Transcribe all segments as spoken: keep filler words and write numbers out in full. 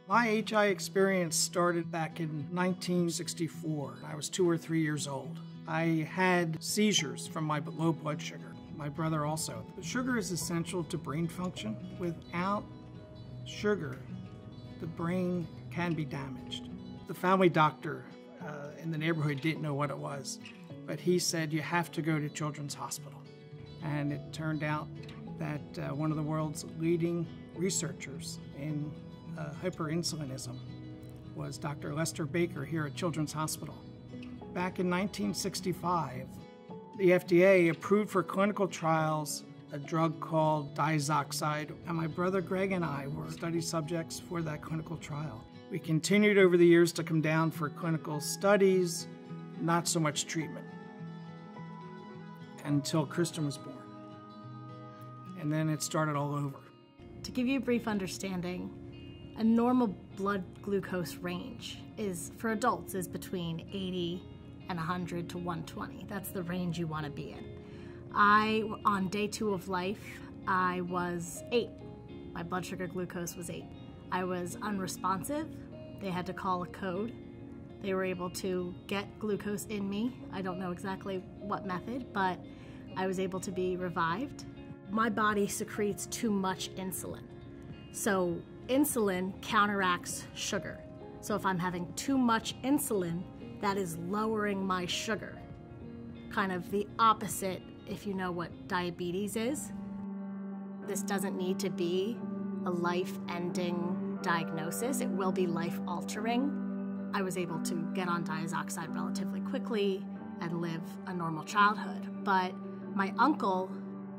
My H I experience started back in nineteen sixty-four. I was two or three years old. I had seizures from my low blood sugar. My brother also. Sugar is essential to brain function. Without sugar, the brain can be damaged. The family doctor uh, in the neighborhood didn't know what it was, but he said you have to go to Children's Hospital. And it turned out that uh, one of the world's leading researchers in uh, hyperinsulinism was Doctor Lester Baker here at Children's Hospital. Back in nineteen sixty-five, the F D A approved for clinical trials a drug called diazoxide, and my brother Greg and I were study subjects for that clinical trial. We continued over the years to come down for clinical studies, not so much treatment, until Kristen was born. And then it started all over. To give you a brief understanding, a normal blood glucose range is, for adults, is between eighty and one hundred to one twenty. That's the range you want to be in. I, on day two of life, I was eight. My blood sugar glucose was eight. I was unresponsive. They had to call a code. They were able to get glucose in me. I don't know exactly what method, but I was able to be revived. My body secretes too much insulin. So insulin counteracts sugar. So if I'm having too much insulin, that is lowering my sugar. Kind of the opposite if you know what diabetes is. This doesn't need to be a life-ending diagnosis. It will be life-altering. I was able to get on diazoxide relatively quickly and live a normal childhood. But my uncle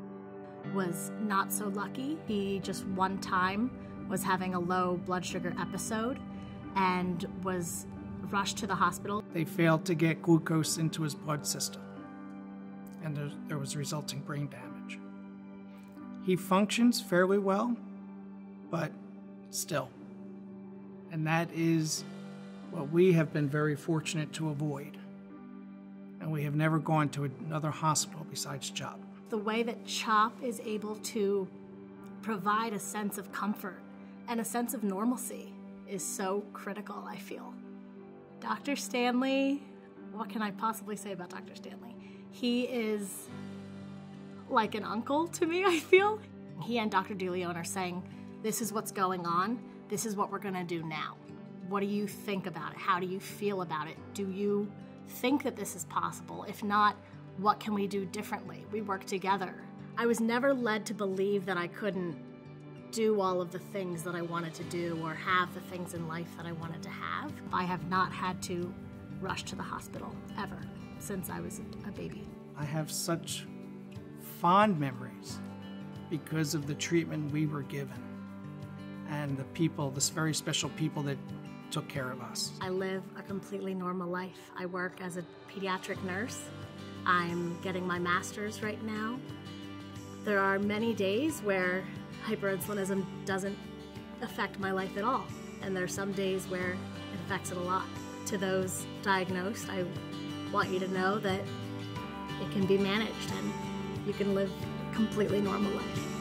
was not so lucky. He just one time was having a low blood sugar episode and was rushed to the hospital. They failed to get glucose into his blood system, and there, there was resulting brain damage. He functions fairly well, but still. And that is what we have been very fortunate to avoid. And we have never gone to another hospital besides CHOP. The way that CHOP is able to provide a sense of comfort and a sense of normalcy is so critical, I feel. Doctor Stanley, what can I possibly say about Doctor Stanley? He is like an uncle to me, I feel. He and Doctor De León are saying, this is what's going on, this is what we're gonna do now. What do you think about it? How do you feel about it? Do you think that this is possible? If not, what can we do differently? We work together. I was never led to believe that I couldn't do all of the things that I wanted to do or have the things in life that I wanted to have. I have not had to rush to the hospital ever since I was a baby. I have such fond memories because of the treatment we were given and the people, this very special people that took care of us. I live a completely normal life. I work as a pediatric nurse. I'm getting my master's right now. There are many days where hyperinsulinism doesn't affect my life at all. And there are some days where it affects it a lot. To those diagnosed, I want you to know that it can be managed and you can live a completely normal life.